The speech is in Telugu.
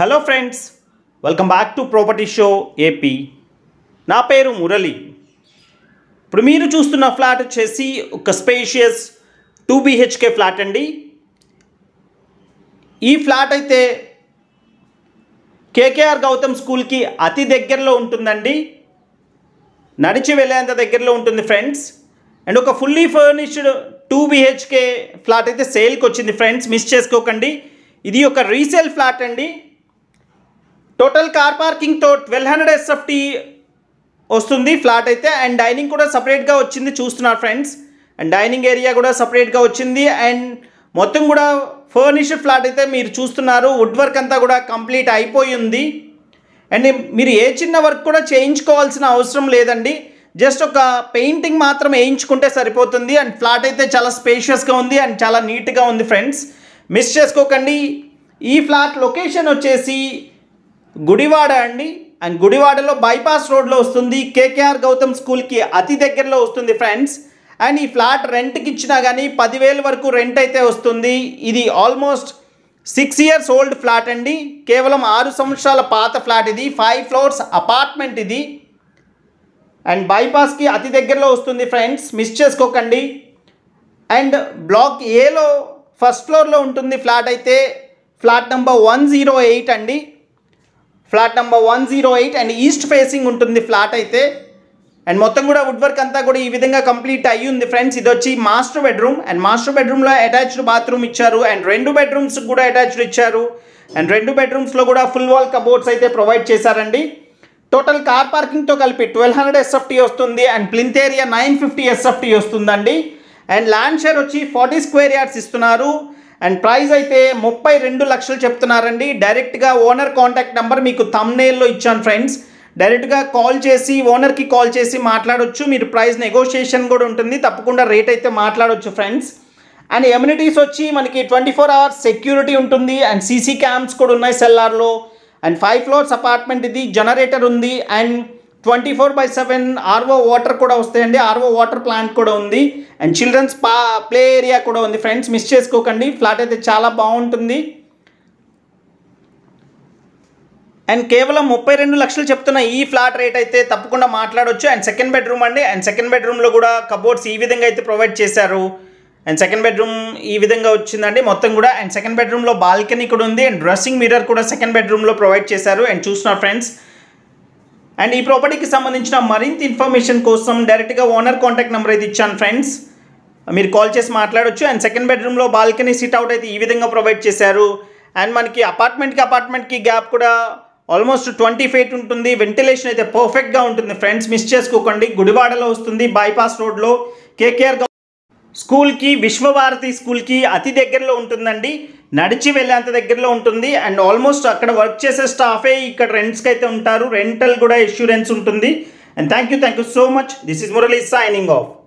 Hello friends, welcome back to property show AP. నా పేరు మురళి. ఇప్పుడు మీరు చూస్తున్న ఫ్లాట్ వచ్చేసి ఒక స్పేషియస్ 2 BHK ఫ్లాట్ అండి. ఈ ఫ్లాట్ అయితే కేకేఆర్ గౌతమ్ స్కూల్కి అతి దగ్గరలో ఉంటుందండి. నడిచి వెళ్ళేంత దగ్గరలో ఉంటుంది ఫ్రెండ్స్. అండ్ ఒక ఫుల్లీ ఫర్నిష్డ్ 2 BHK ఫ్లాట్ అయితే సేల్కి వచ్చింది ఫ్రెండ్స్, మిస్ చేసుకోకండి. ఇది ఒక రీసేల్ ఫ్లాట్ అండి. టోటల్ కార్ పార్కింగ్తో 1200 SFT వస్తుంది ఫ్లాట్ అయితే. అండ్ డైనింగ్ కూడా సపరేట్గా వచ్చింది, చూస్తున్నారు ఫ్రెండ్స్. అండ్ డైనింగ్ ఏరియా కూడా సపరేట్గా వచ్చింది. అండ్ మొత్తం కూడా ఫర్నిష్డ్ ఫ్లాట్ అయితే మీరు చూస్తున్నారు. వుడ్ వర్క్ అంతా కూడా కంప్లీట్ అయిపోయి ఉంది. అండ్ మీరు ఏ చిన్న వర్క్ కూడా చేయించుకోవాల్సిన అవసరం లేదండి. జస్ట్ ఒక పెయింటింగ్ మాత్రం వేయించుకుంటే సరిపోతుంది. అండ్ ఫ్లాట్ అయితే చాలా స్పేషియస్గా ఉంది అండ్ చాలా నీట్గా ఉంది ఫ్రెండ్స్, మిస్ చేసుకోకండి. ఈ ఫ్లాట్ లొకేషన్ వచ్చేసి గుడివాడ అండి. అండ్ గుడివాడలో బైపాస్ రోడ్లో వస్తుంది. కేకేఆర్ గౌతమ్ స్కూల్కి అతి దగ్గరలో వస్తుంది ఫ్రెండ్స్. అండ్ ఈ ఫ్లాట్ రెంట్కి ఇచ్చినా కానీ 10,000 వరకు రెంట్ అయితే వస్తుంది. ఇది ఆల్మోస్ట్ 6 years ఓల్డ్ ఫ్లాట్ అండి. కేవలం 6 సంవత్సరాల పాత ఫ్లాట్ ఇది. 5 floors అపార్ట్మెంట్ ఇది. అండ్ బైపాస్కి అతి దగ్గరలో వస్తుంది ఫ్రెండ్స్, మిస్ చేసుకోకండి. అండ్ బ్లాక్ ఏలో ఫస్ట్ ఫ్లోర్లో ఉంటుంది ఫ్లాట్ అయితే. ఫ్లాట్ నెంబర్ 108 అండి. Flat number 108 and east facing ఉంటుంది ఫ్లాట్ అయితే. అండ్ మొత్తం కూడా వుడ్ వర్క్ అంతా కూడా ఈ విధంగా కంప్లీట్ అయ్యి ఉంది ఫ్రెండ్స్. ఇది వచ్చి మాస్టర్ బెడ్రూమ్. అండ్ మాస్టర్ బెడ్రూమ్లో అటాచ్డ్ బాత్రూమ్ ఇచ్చారు. అండ్ 2 bedrooms కూడా అటాచ్డ్ ఇచ్చారు. అండ్ 2 bedroomsలో కూడా ఫుల్ వాల్ కబోర్డ్స్ అయితే ప్రొవైడ్ చేశారండి. టోటల్ కార్ పార్కింగ్తో కలిపి 1200 SFT వస్తుంది. అండ్ ప్లింత్ ఏరియా 950 SFT వస్తుందండి. అండ్ ల్యాండ్ షేర్ వచ్చి 40 square yards ఇస్తున్నారు. అండ్ ప్రైస్ అయితే 32 లక్షలు చెప్తున్నారండి. డైరెక్ట్గా ఓనర్ కాంటాక్ట్ నెంబర్ మీకు థంబ్నెయిల్లో ఇచ్చాను ఫ్రెండ్స్. డైరెక్ట్గా కాల్ చేసి ఓనర్కి కాల్ చేసి మాట్లాడొచ్చు. మీరు ప్రైస్ నెగోషియేషన్ కూడా ఉంటుంది, తప్పకుండా రేట్ అయితే మాట్లాడొచ్చు ఫ్రెండ్స్. అండ్ ఎమ్యూనిటీస్ వచ్చి మనకి 24 hours సెక్యూరిటీ ఉంటుంది. అండ్ సీసీ క్యామ్స్ కూడా ఉన్నాయి సెల్లార్లో. అండ్ 5 floors అపార్ట్మెంట్ ఇది. జనరేటర్ ఉంది. అండ్ 24/7 RO వాటర్ కూడా వస్తాయండి. RO వాటర్ ప్లాంట్ కూడా ఉంది. అండ్ చిల్డ్రన్స్ ప్లే ఏరియా కూడా ఉంది ఫ్రెండ్స్, మిస్ చేసుకోకండి. ఫ్లాట్ అయితే చాలా బాగుంటుంది. అండ్ కేవలం 32 లక్షలు చెప్తున్న ఈ ఫ్లాట్ రేట్ అయితే తప్పకుండా మాట్లాడవచ్చు. అండ్ సెకండ్ బెడ్రూమ్ అండి. అండ్ సెకండ్ బెడ్రూమ్లో కూడా కబోర్డ్స్ ఈ విధంగా అయితే ప్రొవైడ్ చేశారు. అండ్ సెకండ్ బెడ్రూమ్ ఈ విధంగా వచ్చిందండి మొత్తం కూడా. అండ్ సెకండ్ బెడ్రూమ్లో బాల్కనీ కూడా ఉంది. అండ్ డ్రెస్సింగ్ మిర్రర్ కూడా సెకండ్ బెడ్రూమ్లో ప్రొవైడ్ చేశారు. అండ్ చూస్తున్నారు ఫ్రెండ్స్. అండ్ ఈ ప్రాపర్టీకి సంబంధించిన మరింత ఇన్ఫర్మేషన్ కోసం డైరెక్ట్గా ఓనర్ కాంటాక్ట్ నెంబర్ అయితే ఇచ్చాను ఫ్రెండ్స్, మీరు కాల్ చేసి మాట్లాడొచ్చు. అండ్ సెకండ్ బెడ్రూమ్లో బాల్కనీ సిట్అవుట్ అయితే ఈ విధంగా ప్రొవైడ్ చేశారు. అండ్ మనకి అపార్ట్మెంట్కి గ్యాప్ కూడా ఆల్మోస్ట్ 20 feet ఉంటుంది. వెంటిలేషన్ అయితే పర్ఫెక్ట్గా ఉంటుంది ఫ్రెండ్స్, మిస్ చేసుకోకండి. గుడివాడలో వస్తుంది, బైపాస్ రోడ్లో. కేకేఆర్ స్కూల్కి, విశ్వభారతి స్కూల్కి అతి దగ్గరలో ఉంటుందండి. నడిచి వెళ్ళేంత దగ్గరలో ఉంటుంది. అండ్ ఆల్మోస్ట్ అక్కడ వర్క్ చేసే స్టాఫే ఇక్కడ రెంట్స్కి అయితే ఉంటారు. రెంటల్ కూడా ఇన్సూరెన్స్ ఉంటుంది. And thank you so much. This is Murali signing of.